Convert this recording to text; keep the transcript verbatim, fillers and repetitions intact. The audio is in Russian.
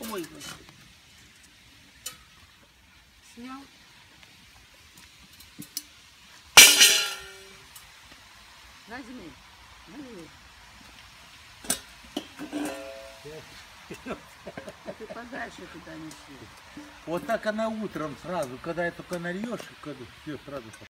Ой, снял. Возьми. Возьми. Ты подальше туда неси. Вот так она утром сразу, когда я только нальешь, когда все сразу.